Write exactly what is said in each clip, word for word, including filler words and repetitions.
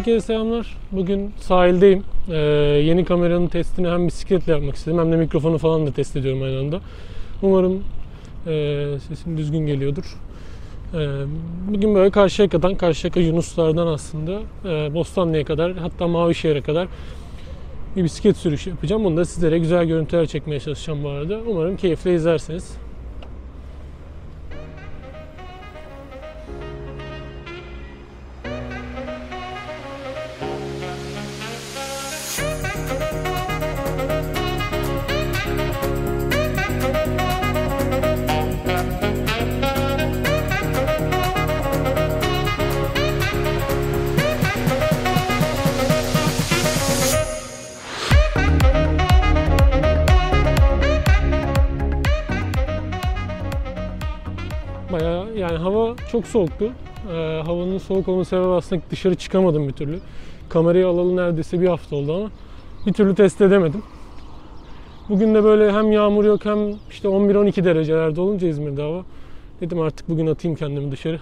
Herkese selamlar. Bugün sahildeyim. Ee, yeni kameranın testini hem bisikletle yapmak istedim hem de mikrofonu falan da test ediyorum aynı anda. Umarım e, sesim düzgün geliyordur. Ee, bugün böyle Karşıyaka'dan, Karşıyaka Yunuslar'dan aslında e, Bostanlı'ya kadar, hatta Mavişehir'e kadar bir bisiklet sürüşü yapacağım. Bunu da sizlere güzel görüntüler çekmeye çalışacağım bu arada. Umarım keyifle izlersiniz. Bayağı yani hava çok soğuktu. Ee, havanın soğuk olması sebebi aslında dışarı çıkamadım bir türlü. Kamerayı alalı neredeyse bir hafta oldu ama bir türlü test edemedim. Bugün de böyle hem yağmur yok hem işte on bir on iki derecelerde olunca İzmir'de hava. Dedim artık bugün atayım kendimi dışarı.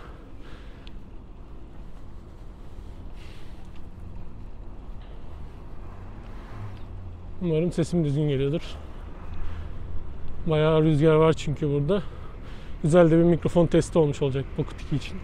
Umarım sesim düzgün geliyordur. Bayağı rüzgar var çünkü burada. Güzel de bir mikrofon testi olmuş olacak Pocket iki için.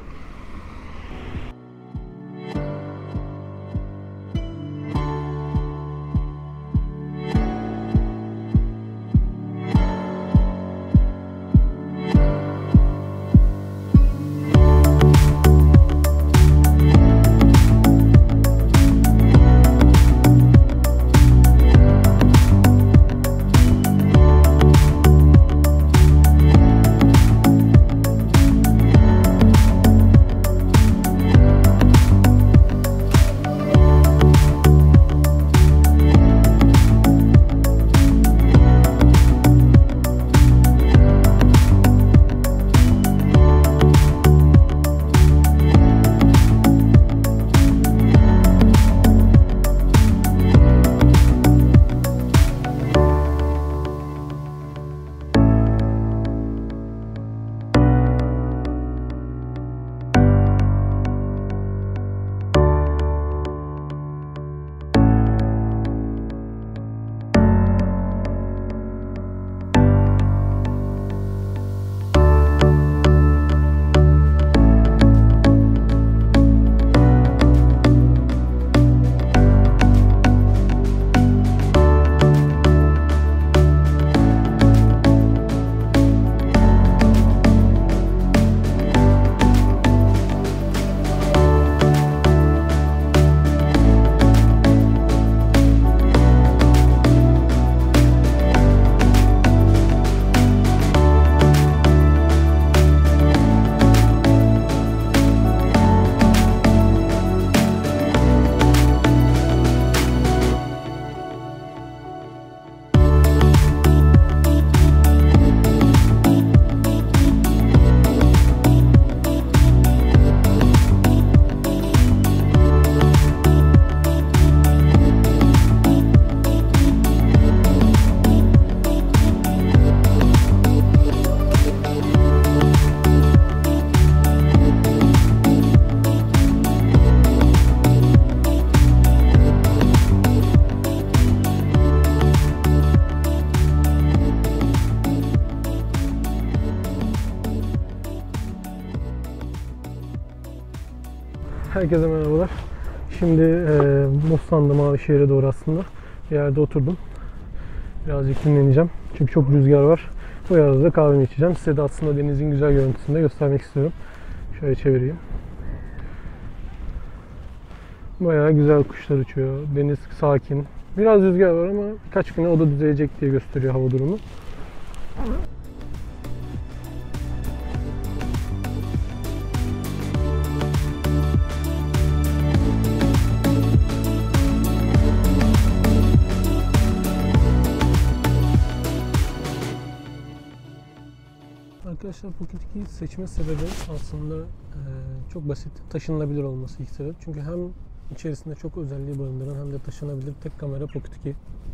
Herkese merhabalar. Şimdi e, Bostan'da Mavişehir'e doğru aslında bir yerde oturdum. Birazcık dinleneceğim. Çünkü çok rüzgar var. Bu arada da kahvemi içeceğim. Size de aslında denizin güzel görüntüsünü de göstermek istiyorum. Şöyle çevireyim. Bayağı güzel kuşlar uçuyor. Deniz sakin. Biraz rüzgar var ama birkaç güne o da düzelecek diye gösteriyor hava durumu. Arkadaşlar Pocket ikiyi seçme sebebi aslında e, çok basit. Taşınılabilir olması ilk sebep. Çünkü hem içerisinde çok özelliği barındıran hem de taşınabilir tek kamera Pocket iki.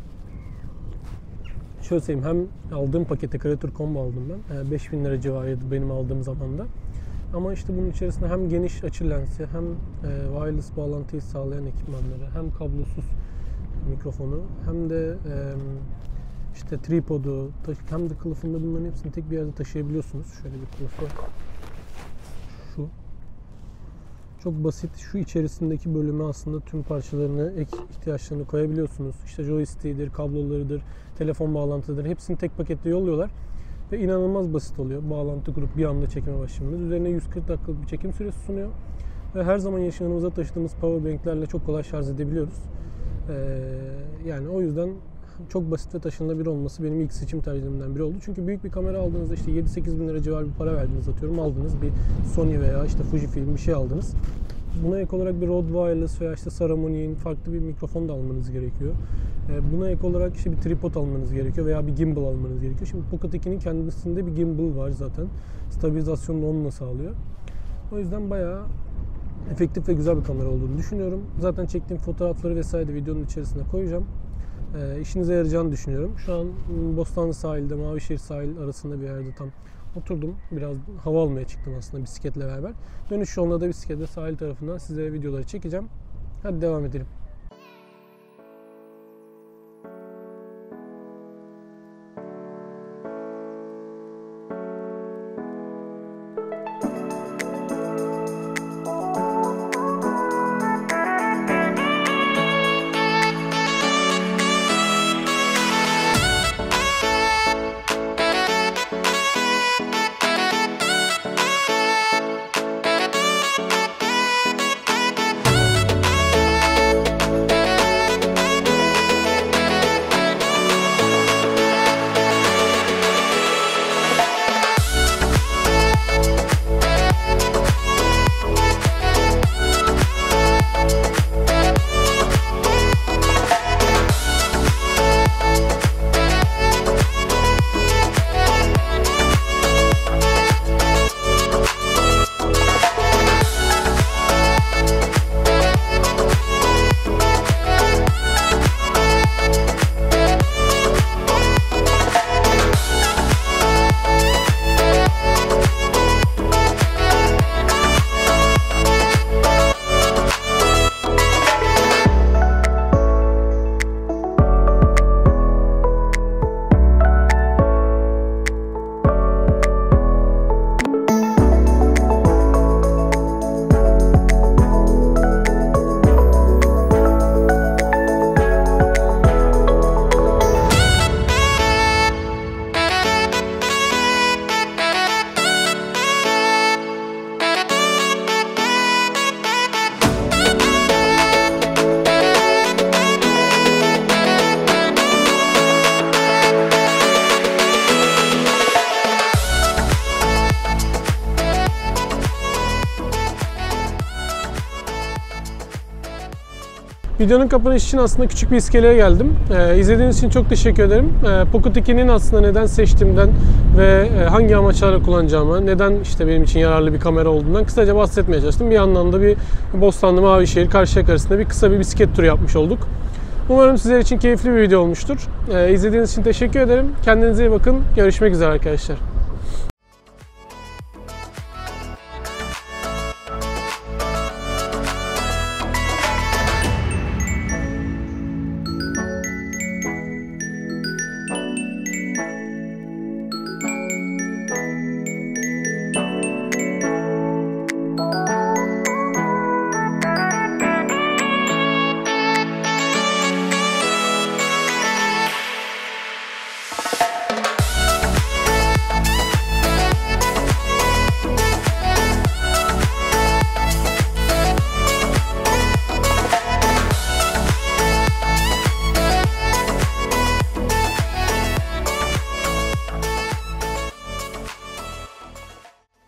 Şöyle söyleyeyim, hem aldığım pakete Creator Combo aldım ben. E, beş bin lira civarıydı benim aldığım zamanda. Ama işte bunun içerisinde hem geniş açı lensi, hem e, wireless bağlantıyı sağlayan ekipmanları, hem kablosuz mikrofonu, hem de e, işte tripodu, hem de kılıfında, bunların hepsini tek bir yerde taşıyabiliyorsunuz. Şöyle bir kılıfı. Şu. Çok basit. Şu içerisindeki bölüme aslında tüm parçalarını, ek ihtiyaçlarını koyabiliyorsunuz. İşte joystick'idir, kablolarıdır, telefon bağlantılarıdır. Hepsini tek pakette yolluyorlar. Ve inanılmaz basit oluyor. Bağlantı kurup bir anda çekime başlamanız. Üzerine yüz kırk dakikalık bir çekim süresi sunuyor. Ve her zaman yanımıza taşıdığımız powerbank'lerle çok kolay şarj edebiliyoruz. Ee, yani o yüzden çok basit ve taşınabilir olması benim ilk seçim tercihlerimden biri oldu. Çünkü büyük bir kamera aldığınızda işte yedi sekiz bin lira civarı bir para verdiniz, atıyorum, aldınız. Bir Sony veya işte Fujifilm bir şey aldınız. Buna ek olarak bir Rode Wireless veya işte Saramoni'nin farklı bir mikrofon da almanız gerekiyor. Buna ek olarak işte bir tripod almanız gerekiyor veya bir gimbal almanız gerekiyor. Şimdi Pocket iki'nin kendisinde bir gimbal var zaten. Stabilizasyonunu onunla sağlıyor. O yüzden bayağı efektif ve güzel bir kamera olduğunu düşünüyorum. Zaten çektiğim fotoğrafları vesaire videonun içerisine koyacağım. E, işinize yarayacağını düşünüyorum. Şu an Bostanlı sahilde, Mavişehir sahil arasında bir yerde tam oturdum. Biraz hava almaya çıktım aslında bisikletle beraber. Dönüş yolunda da bisikletle sahil tarafından size videoları çekeceğim. Hadi devam edelim. Videonun kapanışı için aslında küçük bir iskeleye geldim. Ee, izlediğiniz için çok teşekkür ederim. Ee, Pocket iki'nin aslında neden seçtiğimden ve hangi amaçlarla kullanacağıma, neden işte benim için yararlı bir kamera olduğundan kısaca bahsetmeye çalıştım. Bir yandan da bir Bostanlı Mavişehir Karşıyaka arasında bir kısa bir bisiklet turu yapmış olduk. Umarım sizler için keyifli bir video olmuştur. Ee, izlediğiniz için teşekkür ederim. Kendinize iyi bakın. Görüşmek üzere arkadaşlar.